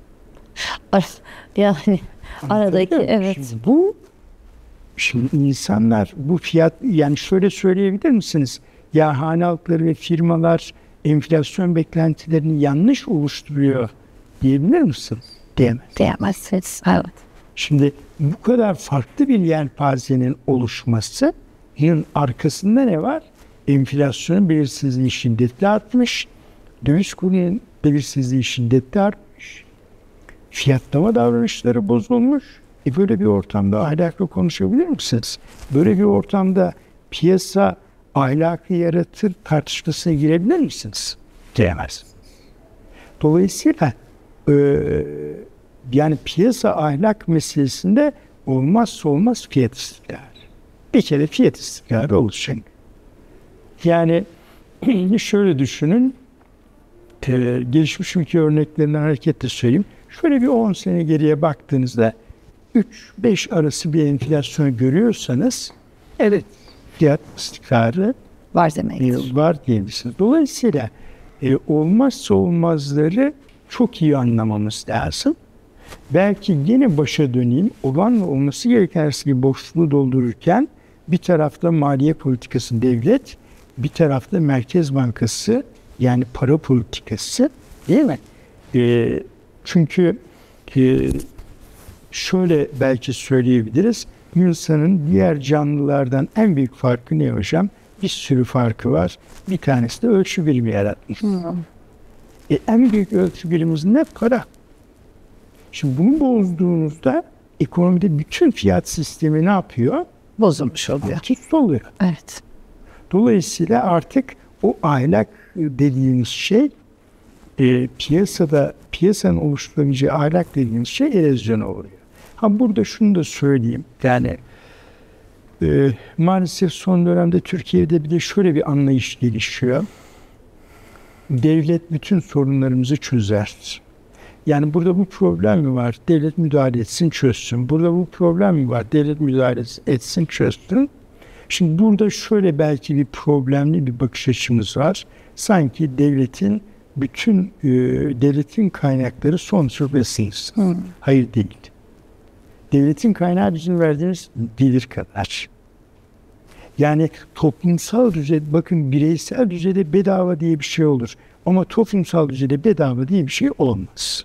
Yani aradaki evet. Şimdi bu şimdi insanlar bu fiyat, yani şöyle söyleyebilir misiniz? Ya hane halkları ve firmalar enflasyon beklentilerini yanlış oluşturuyor diyebilir misiniz? Diyemez. Diyemezsiniz. Evet. Şimdi bu kadar farklı bir yelpazenin oluşmasının arkasında ne var? Enflasyonun belirsizliği şiddetli artmış. Döviz kurunun belirsizliği şiddetli artmış. Fiyatlama davranışları bozulmuş. E böyle bir ortamda ahlakla konuşabilir misiniz? Böyle bir ortamda piyasa ahlakı yaratır tartışmasına girebilir misiniz? Diyemez. Dolayısıyla e, yani piyasa ahlak meselesinde olmazsa olmaz fiyat istikrarı. Bir kere fiyat istikrarı olacak. Yani şöyle düşünün, e, gelişmiş ülke örneklerinden hareketle söyleyeyim. Şöyle bir on sene geriye baktığınızda üç beş arası bir enflasyon görüyorsanız evet fiyat istikrarı var demektir. E, var diyebilirsiniz. Dolayısıyla e, olmazsa olmazları çok iyi anlamamız lazım. Belki yine başa döneyim. Olan ve olması gereken arasındaki boşluğu doldururken bir tarafta maliye politikası devlet, bir tarafta Merkez Bankası yani para politikası, değil mi? E, çünkü e, şöyle belki söyleyebiliriz. İnsanın diğer canlılardan en büyük farkı ne hocam? Bir sürü farkı var. Bir tanesi de ölçü birimi yaratmış. Hmm. E, en büyük ölçü birimimiz ne? Para. Şimdi bunu bozduğunuzda ekonomide bütün fiyat sistemi ne yapıyor? bozulmuş oluyor. Alt oluyor. Evet. Dolayısıyla artık o ahlak dediğimiz şey e, piyasada piyasanın oluşturabileceği ahlak dediğimiz şey erozyona uğruyor. Ha burada şunu da söyleyeyim. Yani e, maalesef son dönemde Türkiye'de bir de şöyle bir anlayış gelişiyor. Devlet bütün sorunlarımızı çözer. Yani burada bu problem mi var? Devlet müdahale etsin, çözsün. Burada bu problem mi var? Devlet müdahale etsin, çözsün. Şimdi burada şöyle belki bir problemli bir bakış açımız var. Sanki devletin bütün e, devletin kaynakları sonsuz ve sınırsız. Hmm. Hayır değil. Devletin kaynağı bizim verdiğimiz gelir kadar. Yani toplumsal düzeyde, bakın bireysel düzeyde bedava diye bir şey olur. Ama toplumsal düzeyde bedava diye bir şey olmaz.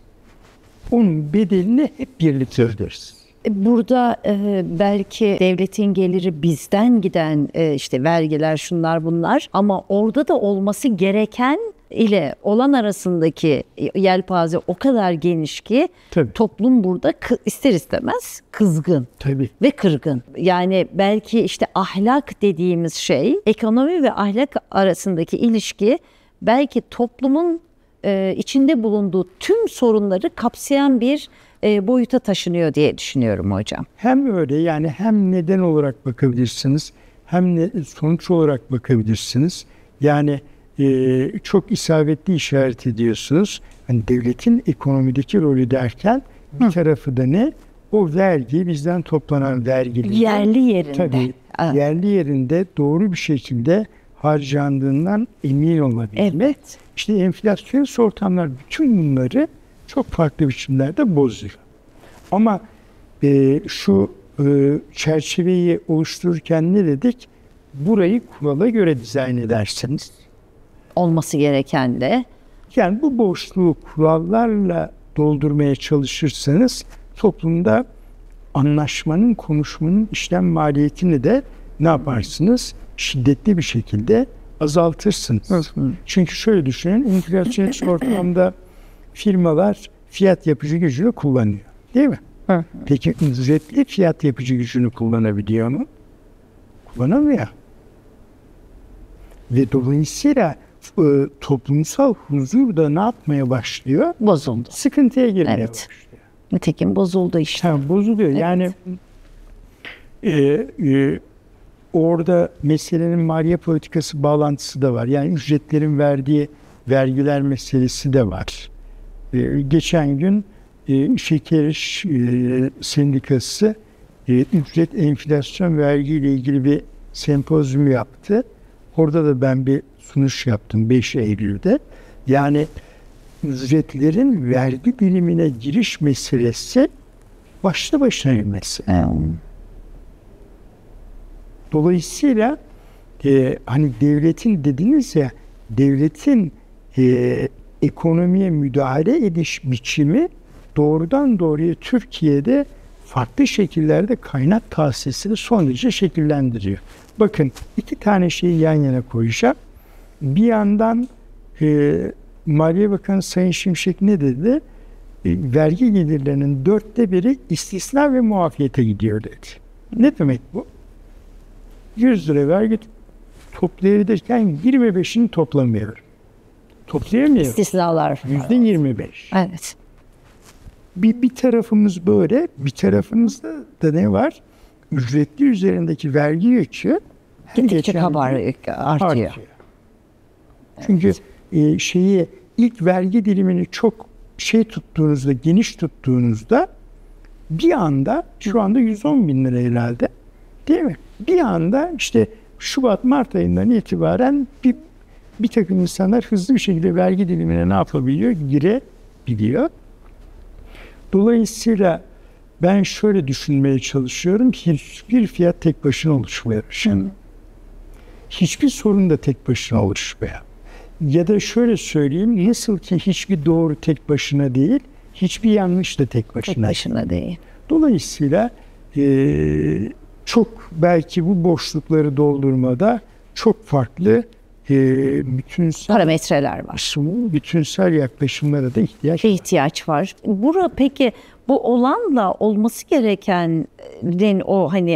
Onun bedelini hep birlikte öderiz. Burada e, belki devletin geliri bizden giden e, işte vergiler şunlar bunlar ama orada da olması gereken ile olan arasındaki yelpaze o kadar geniş ki Tabii. toplum burada ister istemez kızgın Tabii. ve kırgın. Yani belki işte ahlak dediğimiz şey, ekonomi ve ahlak arasındaki ilişki belki toplumun e, içinde bulunduğu tüm sorunları kapsayan bir e, boyuta taşınıyor diye düşünüyorum hocam. Hem öyle, yani hem neden olarak bakabilirsiniz hem ne, sonuç olarak bakabilirsiniz. Yani e, çok isabetli işaret ediyorsunuz. Hani devletin ekonomideki rolü derken bir Hı. tarafı da ne? O vergi, bizden toplanan vergileri. Yerli yerinde. Tabii Aa. yerli yerinde doğru bir şekilde harcandığından emin olabilmek. Evet. İşte enflasyonist ortamlar bütün bunları çok farklı biçimlerde bozuyor. Ama e, şu e, çerçeveyi oluştururken ne dedik? Burayı kurala göre dizayn ederseniz. Olması gereken de. Yani bu boşluğu kurallarla doldurmaya çalışırsanız toplumda anlaşmanın, konuşmanın işlem maliyetini de ne yaparsınız? Şiddetli bir şekilde azaltırsınız. Hı. Çünkü şöyle düşünün, enflasyonist ortamda firmalar fiyat yapıcı gücünü kullanıyor. Değil mi? Hı. Peki ücretli fiyat yapıcı gücünü kullanabiliyor mu? Kullanamıyor. Ve dolayısıyla e, toplumsal huzur da ne yapmaya başlıyor? Bozuldu. Sıkıntıya girmeye evet. başlıyor. Nitekim bozuldu işte. Ha, bozuluyor. Evet. Yani e, e, orada meselenin maliye politikası bağlantısı da var. Yani ücretlerin verdiği vergiler meselesi de var. Ee, geçen gün e, Şeker e, Sendikası e, ücret enflasyon vergi ile ilgili bir sempozyum yaptı. Orada da ben bir sunuş yaptım beş Eylül'de. Yani ücretlerin vergi dilimine giriş meselesi başlı başına bir mesele. Hmm. Dolayısıyla e, hani devletin dediniz ya, devletin e, ekonomiye müdahale ediş biçimi doğrudan doğruya Türkiye'de farklı şekillerde kaynak tahsisini son derece şekillendiriyor. Bakın iki tane şeyi yan yana koyacağım. Bir yandan e, Maliye Bakanı Sayın Şimşek ne dedi? E, vergi gelirlerinin dörtte biri istisna ve muafiyete gidiyor dedi. Ne demek bu? yüz lira vergi toplayabilirken yirmi beşini toplamıyor. Toplayamıyor. İstisnalar. yüzde yirmi beş. Evet. Bir, bir tarafımız böyle, bir tarafımızda da ne var? Ücretli üzerindeki vergi yükü gittikçe kabarıyor, artıyor. artıyor. Çünkü evet. e, şeyi ilk vergi dilimini çok şey tuttuğunuzda, geniş tuttuğunuzda bir anda şu anda yüz on bin lira herhalde, değil mi? Bir anda işte Şubat Mart ayından itibaren bir bir takım insanlar hızlı bir şekilde vergi dilimine ne yapabiliyor? Girebiliyor. Dolayısıyla ben şöyle düşünmeye çalışıyorum. Hiçbir fiyat tek başına oluşmuyor. Şimdi hiçbir sorun da tek başına oluşmuyor. Ya da şöyle söyleyeyim, nasıl ki hiçbir doğru tek başına değil, hiçbir yanlış da tek başına, tek başına değil. Dolayısıyla e, çok belki bu boşlukları doldurmada çok farklı e, bütünsel parametreler var. Bütünsel yaklaşımlara da ihtiyaç var. İhtiyaç var. Bura peki bu olanla olması gerekenin o hani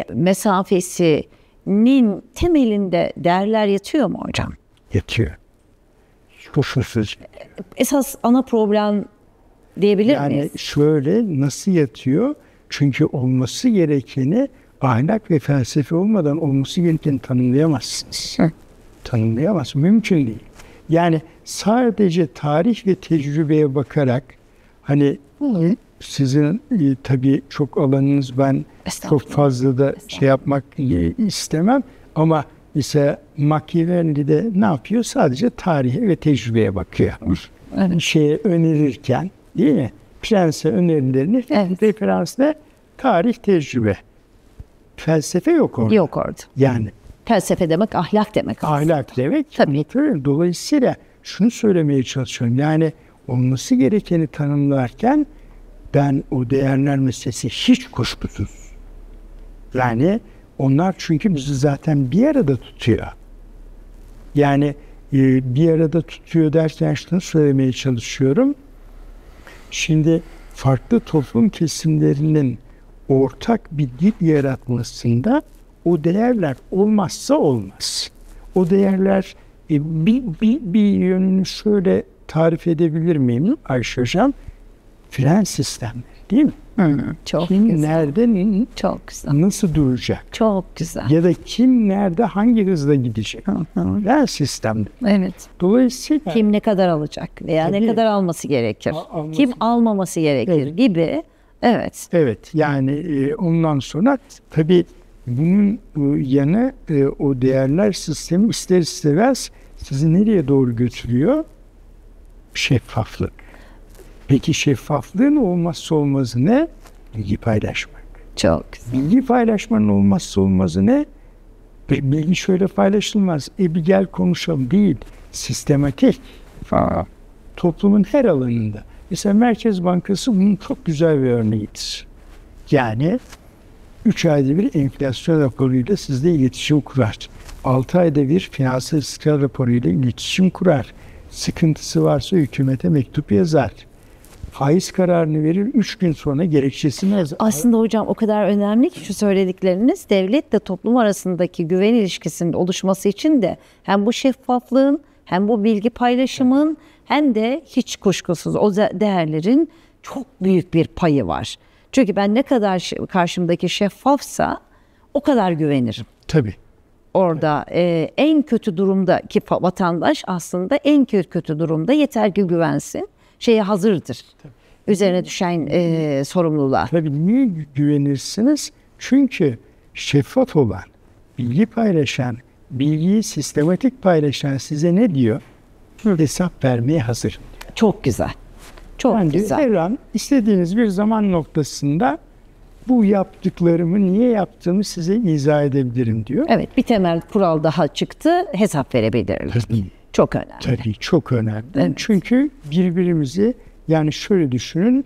mesafesinin temelinde değerler yatıyor mu hocam? Yatıyor. Koşulsuz. Esas ana problem diyebilir yani miyiz? Yani şöyle, nasıl yatıyor? Çünkü olması gerekeni ahlak ve felsefe olmadan olması gerekeni tanımlayamazsınız. Hı. Tanımlayamazsınız. Mümkün değil. Yani sadece tarih ve tecrübeye bakarak hani Hı. sizin e, tabii çok alanınız, ben çok fazla da şey yapmak e, istemem ama mesela Machiavelli de ne yapıyor? Sadece tarihe ve tecrübeye bakıyor. Evet. Şeye önerirken, değil mi? Prense önerilerini evet. referansla tarih, tecrübe. Felsefe yok orada. Yok orada. Yani. Felsefe demek ahlak demek. Ahlak aslında. demek. Tabii. Dolayısıyla şunu söylemeye çalışıyorum. Yani olması gerekeni tanımlarken ben o değerler meselesi hiç kuşkusuz. Yani onlar çünkü bizi zaten bir arada tutuyor. Yani e, bir arada tutuyor derken şunu söylemeye çalışıyorum. Şimdi farklı toplum kesimlerinin ortak bir dil yaratmasında o değerler olmazsa olmaz. O değerler e, bir, bir, bir yönünü şöyle tarif edebilir miyim Ayşe Hocam? Fren sistemleri değil mi? Hı, çok kim güzel. nerede çok güzel. nasıl duracak? Çok güzel. Ya da kim nerede hangi hızla gidecek? Hı hı. Fren sistemleri. Evet. Dolayısıyla kim ne kadar alacak veya tabii, ne kadar alması gerekir? Al, alması, kim almaması gerekir evet. gibi. Evet. Evet. Yani e, ondan sonra tabii bunun e, yanı e, o değerler sistemi ister istemez sizi nereye doğru götürüyor? Şeffaflık. Peki şeffaflığın olmazsa olmazı ne? Bilgi paylaşmak. Çok güzel. Bilgi paylaşmanın olmazsa olmazı ne? Bilgi şöyle paylaşılmaz. E bir gel konuşalım değil. Sistematik. Aa. Toplumun her alanında. Mesela Merkez Bankası bunun çok güzel bir örneğidir. Yani üç ayda bir enflasyon raporuyla sizle iletişim kurar. altı ayda bir finansal istikrar raporuyla iletişim kurar. Sıkıntısı varsa hükümete mektup yazar. Faiz kararını verir, üç gün sonra gerekçesini yazar. Aslında hocam o kadar önemli ki şu söyledikleriniz devletle toplum arasındaki güven ilişkisinin oluşması için de hem bu şeffaflığın hem bu bilgi paylaşımın hem de hiç kuşkusuz o değerlerin çok büyük bir payı var. Çünkü ben ne kadar karşımdaki şeffafsa o kadar güvenirim. Tabii. Orada e, en kötü durumdaki vatandaş aslında en kötü durumda yeter ki güvensin. Şeye hazırdır. Tabii. Üzerine düşen e, sorumluluğa. Tabii niye güvenirsiniz? Çünkü şeffaf olan, bilgi paylaşan, bilgiyi sistematik paylaşan size ne diyor? Hesap vermeye hazır diyor. Çok güzel. Çok yani güzel. Her an istediğiniz bir zaman noktasında bu yaptıklarımı niye yaptığımı size izah edebilirim diyor. Evet, bir temel kural daha çıktı. Hesap verebilirim. Tabii. Çok önemli. Tabii çok önemli. Evet. Çünkü birbirimizi yani şöyle düşünün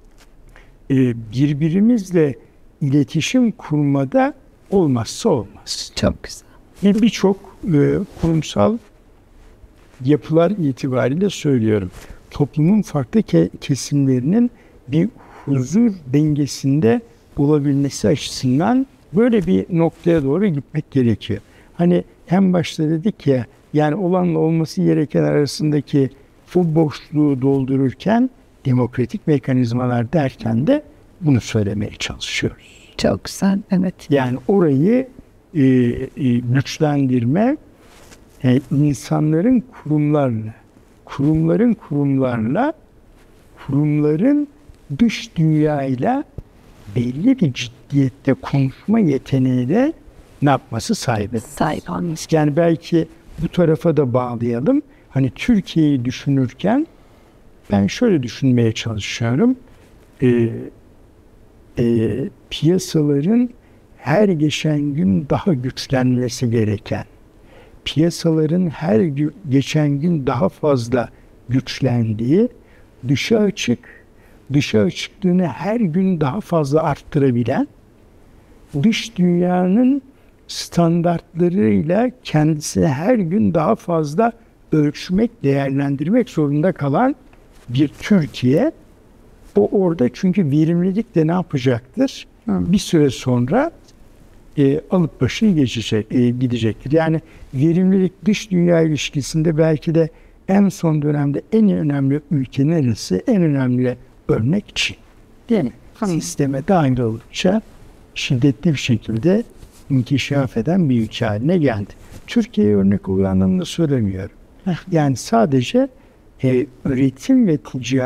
birbirimizle iletişim kurmada olmazsa olmaz. Çok güzel. Birçok e, kurumsal yapılar itibariyle söylüyorum. Toplumun farklı ke- kesimlerinin bir huzur dengesinde olabilmesi açısından böyle bir noktaya doğru gitmek gerekiyor. Hani en başta dedik ya, yani olanla olması gereken arasındaki bu boşluğu doldururken demokratik mekanizmalar derken de bunu söylemeye çalışıyoruz. Çok güzel, evet. Yani orayı e, e, güçlendirme, e, insanların kurumlarla, kurumların kurumlarla, kurumların dış dünyayla belli bir ciddiyette konuşma yeteneğiyle ne yapması sahibi. Sahip olmuş. Yani belki bu tarafa da bağlayalım. Hani Türkiye'yi düşünürken ben şöyle düşünmeye çalışıyorum. Ee, e, piyasaların her geçen gün daha güçlenmesi gereken, piyasaların her geçen gün daha fazla güçlendiği, dışa açık, dışa açıklığını her gün daha fazla arttırabilen, dış dünyanın standartlarıyla kendisini her gün daha fazla ölçmek, değerlendirmek zorunda kalan bir Türkiye. O orada çünkü verimlilik de ne yapacaktır? Hı. Bir süre sonra e, alıp başını geçecek, e, gidecektir. Yani verimlilik dış dünya ilişkisinde belki de en son dönemde en önemli ülke neresi? En önemli örnek Çin. Değil mi? Hı. Sisteme dahil oldukça şiddetli bir şekilde inkişaf eden bir ülke haline geldi. Türkiye'ye örnek olduğu anlamında söylemiyorum. Yani sadece e, üretim ve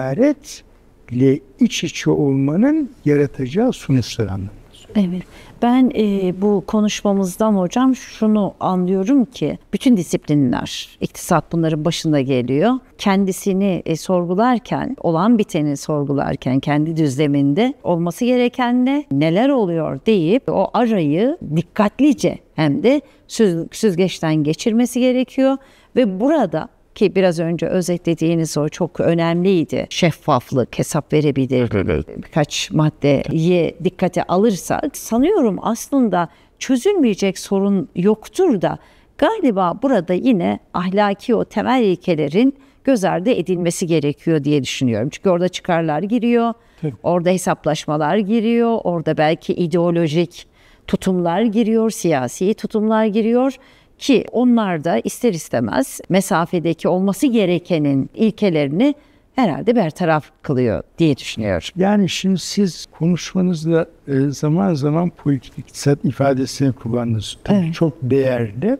ticaretle iç içe olmanın yaratacağı sonuçlar anlamında. Evet. Ben e, bu konuşmamızdan hocam şunu anlıyorum ki bütün disiplinler, iktisat bunların başında geliyor. Kendisini e, sorgularken, olan biteni sorgularken kendi düzleminde olması gereken ne, neler oluyor deyip o arayı dikkatlice hem de süz, süzgeçten geçirmesi gerekiyor. Ve burada ki biraz önce özetlediğiniz o çok önemliydi. Şeffaflık, hesap verebilir. Birkaç maddeyi dikkate alırsak sanıyorum aslında çözülmeyecek sorun yoktur da galiba burada yine ahlaki o temel ilkelerin göz ardı edilmesi gerekiyor diye düşünüyorum. Çünkü orada çıkarlar giriyor, Tabii. orada hesaplaşmalar giriyor, orada belki ideolojik tutumlar giriyor, siyasi tutumlar giriyor. Ki onlar da ister istemez mesafedeki olması gerekenin ilkelerini herhalde bertaraf kılıyor diye düşünüyorum. Yani şimdi siz konuşmanızda zaman zaman politik iktisat ifadesini kullandınız. Evet. Çok değerli.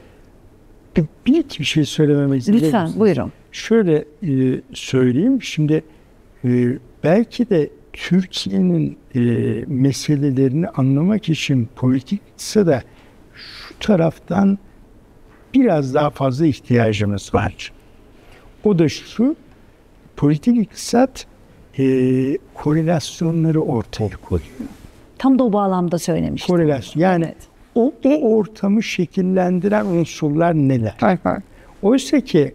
Bir, bir iki bir şey söylememe izin verir Lütfen misiniz? Buyurun. Şöyle e, söyleyeyim. Şimdi e, belki de Türkiye'nin e, meselelerini anlamak için politik iktisada şu taraftan biraz daha fazla ihtiyacımız var. O da şu, politik iktisat e, korelasyonları ortaya koyuyor. Tam da o bağlamda söylemiştim. Korelasyon. Yani evet. o, o ortamı şekillendiren unsurlar neler? Hayır, hayır. Oysa ki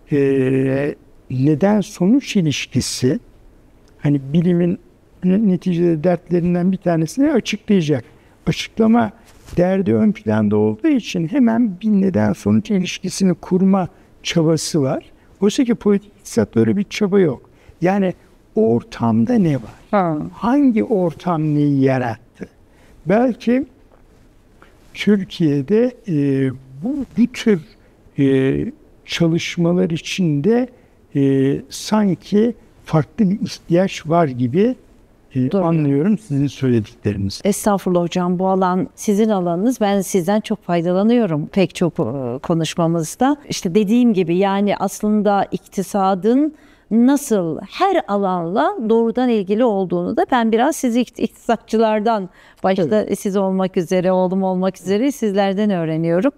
e, neden sonuç ilişkisi hani bilimin neticede dertlerinden bir tanesini açıklayacak. Açıklama derdi ön planda olduğu için hemen bir neden sonuç ilişkisini kurma çabası var. Oysa ki politik iktisatta öyle bir çaba yok. Yani ortamda ne var? Ha. Hangi ortam neyi yarattı? Belki Türkiye'de e, bu, bu tür e, çalışmalar içinde e, sanki farklı bir ihtiyaç var gibi Doğru. anlıyorum sizin söylediklerinizi. Estağfurullah hocam, bu alan sizin alanınız. Ben sizden çok faydalanıyorum pek çok konuşmamızda. İşte dediğim gibi yani aslında iktisadın nasıl her alanla doğrudan ilgili olduğunu da ben biraz siz iktisatçılardan başta evet. siz olmak üzere, oğlum olmak üzere sizlerden öğreniyorum.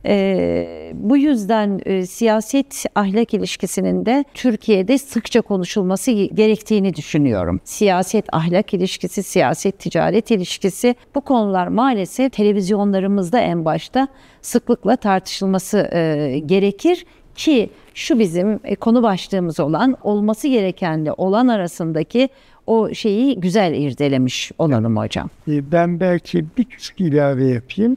Ee, bu yüzden e, siyaset ahlak ilişkisinin de Türkiye'de sıkça konuşulması gerektiğini düşünüyorum. Siyaset ahlak ilişkisi, siyaset ticaret ilişkisi, bu konular maalesef televizyonlarımızda en başta sıklıkla tartışılması e, gerekir. Ki şu bizim konu başlığımız olan olması gerekenle olan arasındaki o şeyi güzel irdelemiş olalım hocam. Ben belki bir küçük ilave yapayım.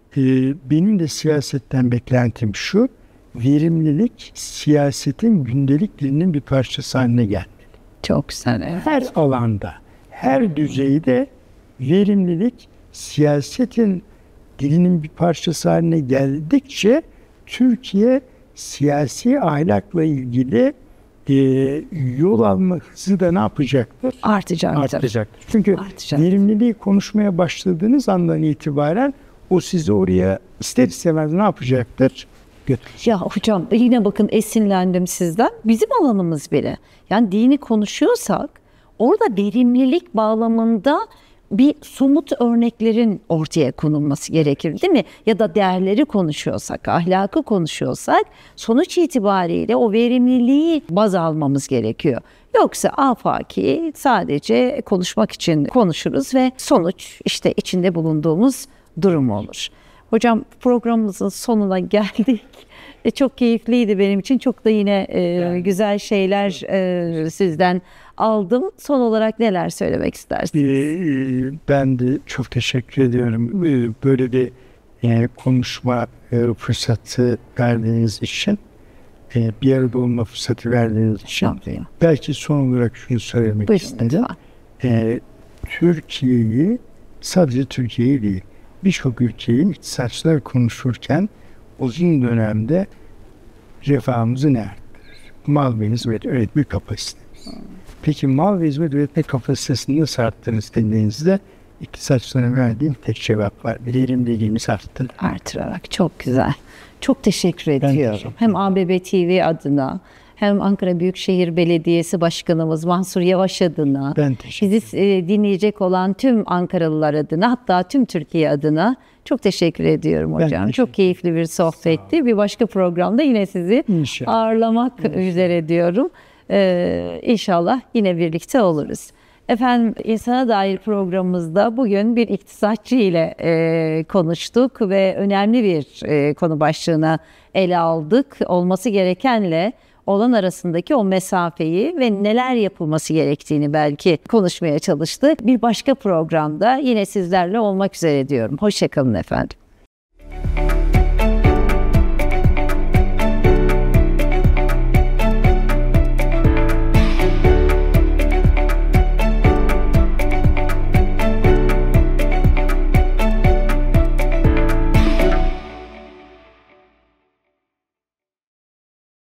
Benim de siyasetten beklentim şu, verimlilik siyasetin gündelik dilinin bir parçası haline gelmeli. Çok güzel. Evet. Her alanda, her düzeyde verimlilik siyasetin dilinin bir parçası haline geldikçe Türkiye siyasi ahlakla ilgili e, yol alma hızı da ne yapacaktır? Artacaktır. Artacaktır. Çünkü Artacaktır. verimliliği konuşmaya başladığınız andan itibaren o sizi oraya ister istemez ne yapacaktır? Götürecek. Ya hocam yine bakın esinlendim sizden. Bizim alanımız bile. Yani dini konuşuyorsak orada verimlilik bağlamında bir somut örneklerin ortaya konulması gerekir değil mi? Ya da değerleri konuşuyorsak, ahlakı konuşuyorsak sonuç itibariyle o verimliliği baz almamız gerekiyor. Yoksa afaki sadece konuşmak için konuşuruz ve sonuç işte içinde bulunduğumuz durum olur. Hocam programımızın sonuna geldik. E, çok keyifliydi benim için. Çok da yine e, yani. güzel şeyler e, sizden aldım. Son olarak neler söylemek istersiniz? Ben de çok teşekkür ediyorum. Böyle bir e, konuşma e, fırsatı verdiğiniz için, e, bir arada olma fırsatı verdiğiniz için. Tabii. Belki son olarak şunu söylemek Buyurun istedim. E, Türkiye'yi, sadece Türkiye'yi değil, birçok ülkeyi iktisatçılar konuşurken uzun dönemde refahımızı ne arttırır? Mal ve hizmet üretme kapasitemiz. Peki mal ve hizmet üretme kapasitesini nasıl arttırırız dediğinizde iktisatçılara verdiğim tek cevap var. Verimliliğimiz arttı. Artırarak. Çok güzel. Çok teşekkür Ben ediyorum. teşekkür Hem A B B T V adına, hem Ankara Büyükşehir Belediyesi Başkanımız Mansur Yavaş adına, Ben teşekkür bizi e, dinleyecek olan tüm Ankaralılar adına, hatta tüm Türkiye adına çok teşekkür ediyorum Ben hocam. teşekkür Çok keyifli bir sohbetti. Bir başka programda yine sizi İnşallah. ağırlamak İnşallah. üzere diyorum. Ee, İnşallah yine birlikte oluruz. Efendim, insana dair programımızda bugün bir iktisatçı ile e, konuştuk ve önemli bir e, konu başlığına ele aldık. Olması gerekenle olan arasındaki o mesafeyi ve neler yapılması gerektiğini belki konuşmaya çalıştık. Bir başka programda yine sizlerle olmak üzere diyorum. Hoşça kalın efendim.